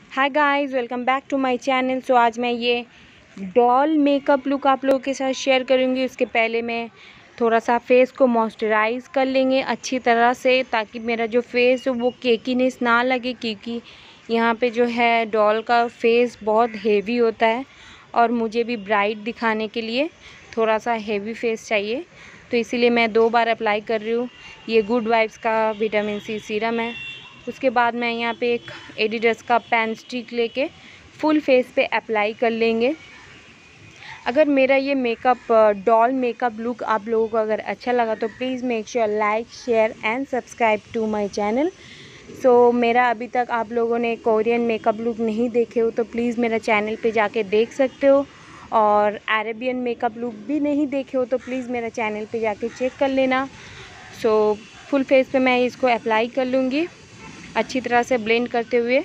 Hi guys, welcome back to my channel. So आज मैं ये डॉल मेकअप लुक आप लोगों के साथ शेयर करूँगी। उसके पहले मैं थोड़ा सा फेस को मॉइस्चराइज़ कर लेंगे अच्छी तरह से, ताकि मेरा जो फेस है वो केकीनेस ना लगे, क्योंकि यहाँ पे जो है डॉल का फेस बहुत हेवी होता है और मुझे भी ब्राइट दिखाने के लिए थोड़ा सा हेवी फेस चाहिए, तो इसीलिए मैं 2 बार अप्लाई कर रही हूँ। ये गुड वाइब्स का विटामिन सी सीरम है। उसके बाद मैं यहाँ पे एक एडिडास का पेन स्टिक लेके फुल फेस पे अप्लाई कर लेंगे। अगर मेरा ये मेकअप डॉल मेकअप लुक आप लोगों को अगर अच्छा लगा तो please make sure like share and subscribe to my channel. So मेरा अभी तक आप लोगों ने कोरियन मेकअप लुक नहीं देखे हो तो प्लीज़ मेरा चैनल पे जाके देख सकते हो, और अरेबियन मेकअप लुक भी नहीं देखे हो तो प्लीज़ मेरा चैनल पे जाके चेक कर लेना। सो फुल फेस पे मैं इसको अप्लाई कर लूँगी अच्छी तरह से ब्लेंड करते हुए।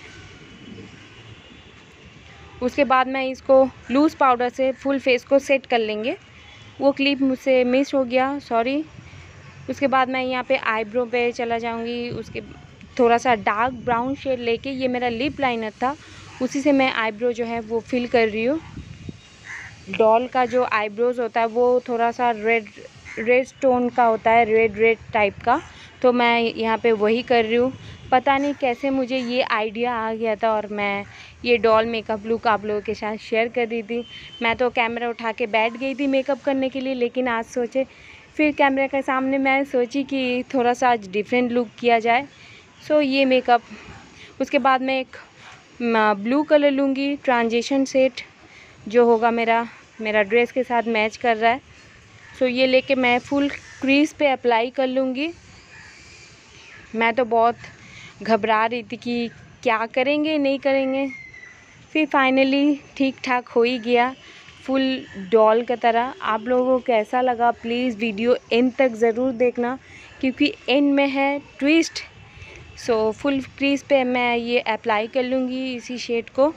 उसके बाद मैं इसको लूज़ पाउडर से फुल फेस को सेट कर लेंगे। वो क्लिप मुझसे मिस हो गया, सॉरी। उसके बाद मैं यहाँ पे आईब्रो पे चला जाऊँगी। उसके थोड़ा सा डार्क ब्राउन शेड लेके, ये मेरा लिप लाइनर था, उसी से मैं आईब्रो जो है वो फिल कर रही हूँ। डॉल का जो आईब्रोज़ होता है वो थोड़ा सा रेड टोन का होता है, रेड टाइप का, तो मैं यहाँ पे वही कर रही हूँ। पता नहीं कैसे मुझे ये आइडिया आ गया था और मैं ये डॉल मेकअप लुक आप लोगों के साथ शेयर कर रही थी। मैं तो कैमरा उठा के बैठ गई थी मेकअप करने के लिए, लेकिन आज सोचे फिर कैमरे के सामने मैं सोची कि थोड़ा सा आज डिफरेंट लुक किया जाए। सो ये मेकअप। उसके बाद मैं एक ब्लू कलर लूँगी, ट्रांजिशन सेट जो होगा मेरा ड्रेस के साथ मैच कर रहा है। सो ये लेके मैं फुल क्रीज पे अप्लाई कर लूँगी। मैं तो बहुत घबरा रही थी कि क्या करेंगे नहीं करेंगे, फिर फाइनली ठीक ठाक हो ही गया फुल डॉल की तरह। आप लोगों को कैसा लगा प्लीज़ वीडियो एंड तक ज़रूर देखना, क्योंकि एंड में है ट्विस्ट। सो फुल क्रीज पे मैं ये अप्लाई कर लूँगी इसी शेड को।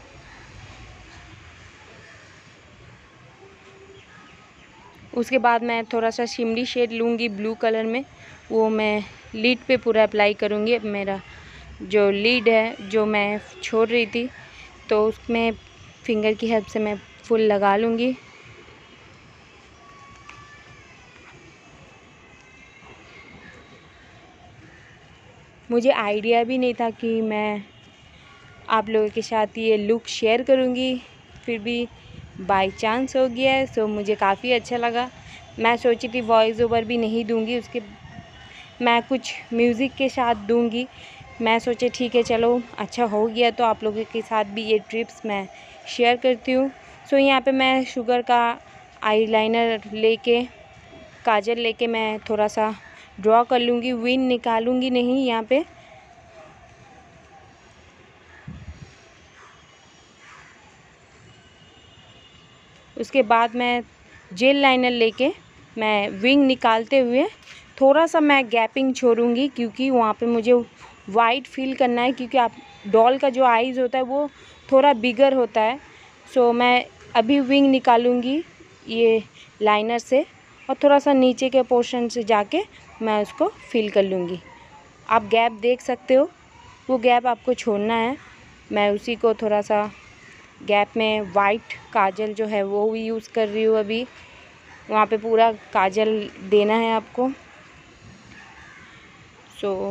उसके बाद मैं थोड़ा सा शिमरी शेड लूँगी ब्लू कलर में, वो मैं लीड पे पूरा अप्लाई करूँगी। अब मेरा जो लीड है जो मैं छोड़ रही थी, तो उसमें फिंगर की हेल्प से मैं फुल लगा लूँगी। मुझे आइडिया भी नहीं था कि मैं आप लोगों के साथ ये लुक शेयर करूँगी, फिर भी बाय चांस हो गया है। सो मुझे काफ़ी अच्छा लगा। मैं सोची थी वॉइस ओवर भी नहीं दूँगी, उसके मैं कुछ म्यूज़िक के साथ दूँगी। मैं सोचे ठीक है चलो अच्छा हो गया, तो आप लोगों के साथ भी ये टिप्स मैं शेयर करती हूँ। सो यहाँ पे मैं शुगर का आईलाइनर लेके, काजल लेके मैं थोड़ा सा ड्रॉ कर लूँगी, विंग निकालूँगी नहीं यहाँ पे। उसके बाद मैं जेल लाइनर लेके मैं विंग निकालते हुए थोड़ा सा मैं गैपिंग छोड़ूंगी, क्योंकि वहाँ पे मुझे वाइट फील करना है, क्योंकि आप डॉल का जो आईज़ होता है वो थोड़ा बिगर होता है। सो मैं अभी विंग निकालूंगी ये लाइनर से, और थोड़ा सा नीचे के पोर्शन से जाके मैं उसको फिल कर लूँगी। आप गैप देख सकते हो, वो गैप आपको छोड़ना है। मैं उसी को थोड़ा सा गैप में वाइट काजल जो है वो भी यूज़ कर रही हूँ अभी। वहाँ पे पूरा काजल देना है आपको। सो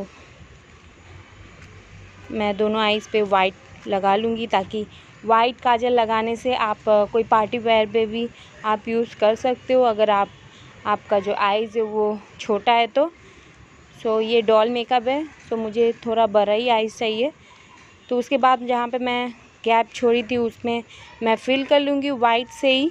मैं दोनों आईज़ पे वाइट लगा लूँगी, ताकि वाइट काजल लगाने से आप कोई पार्टी वेयर पे भी आप यूज़ कर सकते हो, अगर आपका जो आईज़ है वो छोटा है तो। सो ये डॉल मेकअप है, तो मुझे थोड़ा बड़ा ही आईज़ चाहिए। तो उसके बाद जहाँ पे मैं गैप छोड़ी थी उसमें मैं फिल कर लूँगी वाइट से ही।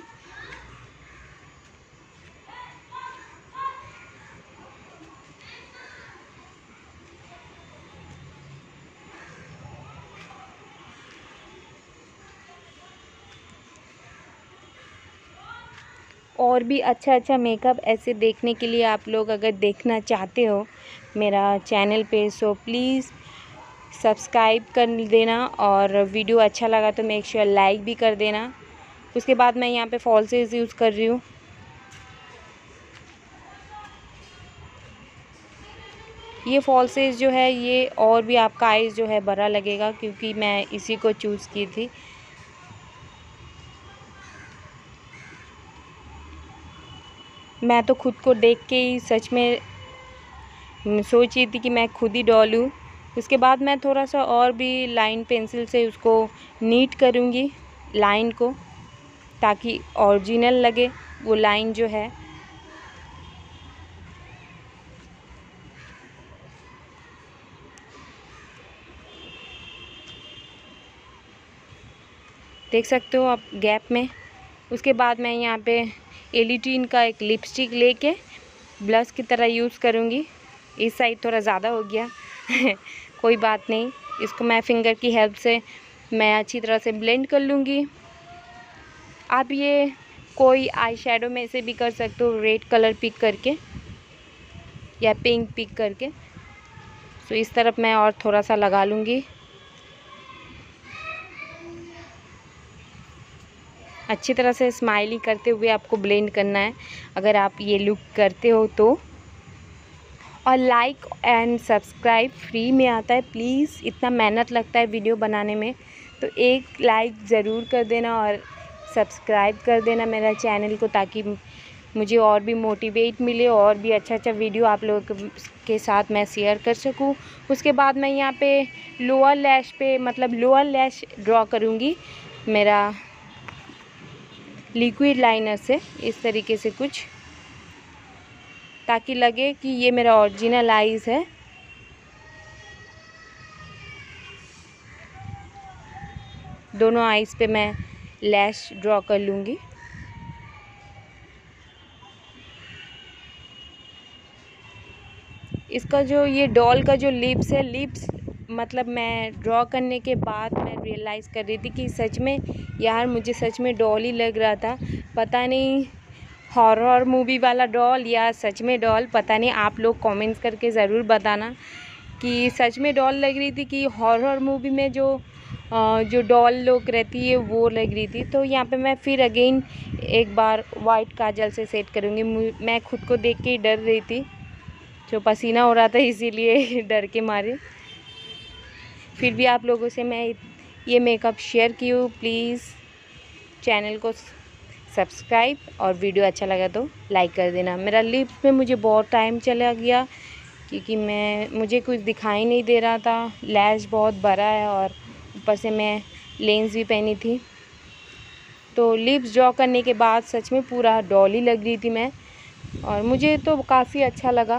और भी अच्छा मेकअप ऐसे देखने के लिए आप लोग अगर देखना चाहते हो मेरा चैनल पे, सो प्लीज़ सब्सक्राइब कर देना, और वीडियो अच्छा लगा तो मेक श्योर लाइक भी कर देना। उसके बाद मैं यहाँ पे फॉल्सेस यूज़ कर रही हूँ। ये फॉल्सेस जो है ये और भी आपका आइज़ जो है बड़ा लगेगा, क्योंकि मैं इसी को चूज़ की थी। मैं तो खुद को देख के ही सच में सोच रही थी कि मैं खुद ही डॉलूँ। उसके बाद मैं थोड़ा सा और भी लाइन पेंसिल से उसको नीट करूँगी लाइन को, ताकि ओरिजिनल लगे वो लाइन जो है। देख सकते हो आप गैप में। उसके बाद मैं यहाँ पे एलिटीन का एक लिपस्टिक लेके ब्लश की तरह यूज़ करूँगी। इस साइड थोड़ा ज़्यादा हो गया कोई बात नहीं, इसको मैं फिंगर की हेल्प से मैं अच्छी तरह से ब्लेंड कर लूँगी। आप ये कोई आई शेडो में से भी कर सकते हो, रेड कलर पिक करके या पिंक पिक करके। तो इस तरफ मैं और थोड़ा सा लगा लूँगी। अच्छी तरह से स्माइली करते हुए आपको ब्लेंड करना है, अगर आप ये लुक करते हो तो। और लाइक एंड सब्सक्राइब फ्री में आता है, प्लीज़, इतना मेहनत लगता है वीडियो बनाने में, तो एक लाइक ज़रूर कर देना और सब्सक्राइब कर देना मेरा चैनल को, ताकि मुझे और भी मोटिवेट मिले और भी अच्छा वीडियो आप लोगों के साथ मैं शेयर कर सकूं। उसके बाद मैं यहाँ पे लोअर लैश पे मतलब लोअर लैश ड्रॉ करूँगी मेरा लिक्विड लाइनर से, इस तरीके से कुछ, ताकि लगे कि ये मेरा ओरिजिनल आईज़ है। दोनों आईज़ पे मैं लैश ड्रॉ कर लूँगी। इसका जो ये डॉल का जो लिप्स है, लिप्स मतलब मैं ड्रॉ करने के बाद मैं रियलाइज़ कर रही थी कि सच में यार मुझे सच में डॉल ही लग रहा था। पता नहीं हॉरर मूवी वाला डॉल या सच में डॉल, पता नहीं, आप लोग कमेंट्स करके ज़रूर बताना कि सच में डॉल लग रही थी कि हॉरर मूवी में जो डॉल लोग रहती है वो लग रही थी। तो यहाँ पे मैं फिर अगेन एक बार वाइट काजल से सेट करूँगी। मैं खुद को देख के ही डर रही थी, जो पसीना हो रहा था इसीलिए डर के मारे। फिर भी आप लोगों से मैं ये मेकअप शेयर की हूँ। प्लीज़ चैनल को सब्सक्राइब और वीडियो अच्छा लगा तो लाइक कर देना। मेरा लिप्स में मुझे बहुत टाइम चला गया, क्योंकि मुझे कुछ दिखाई नहीं दे रहा था। लैश बहुत बड़ा है और ऊपर से मैं लेंस भी पहनी थी। तो लिप्स ड्रॉ करने के बाद सच में पूरा डॉली लग रही थी मैं, और मुझे तो काफ़ी अच्छा लगा।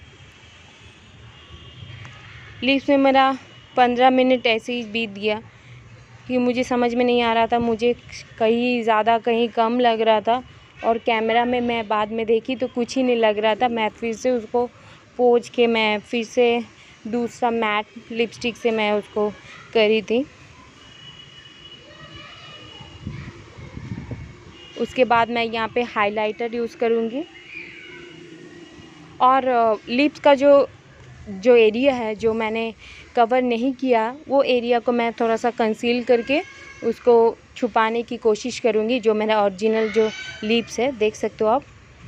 लिप्स में मेरा 15 मिनट ऐसे ही बीत गया, कि मुझे समझ में नहीं आ रहा था, मुझे कहीं ज़्यादा कहीं कम लग रहा था, और कैमरा में मैं बाद में देखी तो कुछ ही नहीं लग रहा था। मैं फिर से उसको पोंछ के मैं फिर से दूसरा मैट लिपस्टिक से मैं उसको करी थी। उसके बाद मैं यहाँ पे हाइलाइटर यूज़ करूँगी, और लिप्स का जो एरिया है जो मैंने कवर नहीं किया, वो एरिया को मैं थोड़ा सा कंसील करके उसको छुपाने की कोशिश करूँगी, जो मेरा ओरिजिनल जो लिप्स है, देख सकते हो आप।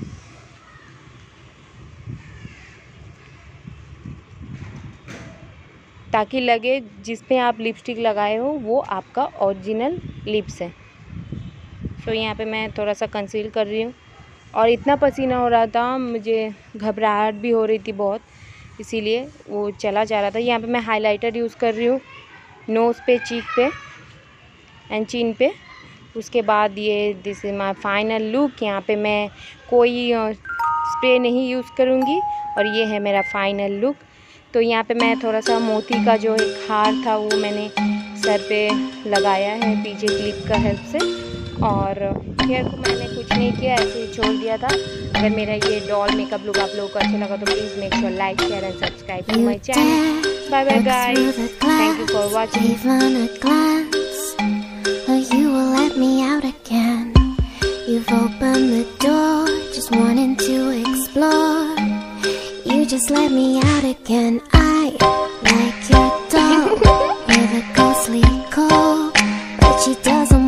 ताकि लगे जिस पे आप लिपस्टिक लगाए हो वो आपका ओरिजिनल लिप्स है। तो यहाँ पे मैं थोड़ा सा कंसील कर रही हूँ, और इतना पसीना हो रहा था, मुझे घबराहट भी हो रही थी बहुत, इसीलिए वो चला जा रहा था। यहाँ पे मैं हाइलाइटर यूज़ कर रही हूँ नोज़ पे, चीक पे एंड चिन पे। उसके बाद ये this is my final look. यहाँ पे मैं कोई स्प्रे नहीं यूज़ करूँगी, और ये है मेरा फाइनल लुक। तो यहाँ पे मैं थोड़ा सा मोती का जो एक हार था वो मैंने सर पे लगाया है पीछे क्लिप का हेल्प से, और हेयर को मैंने कुछ नहीं किया, ऐसे ही छोड़ दिया था। अगर मेरा ये डॉल मेकअप लुक आप लोगों को अच्छा लगा तो please make sure like, share and subscribe to my channel. Bye bye guys, thank you for watching. You will let me out again. You've opened the door, just wanting to explore. You just let me out again. I like your doll with a ghostly call, but she doesn't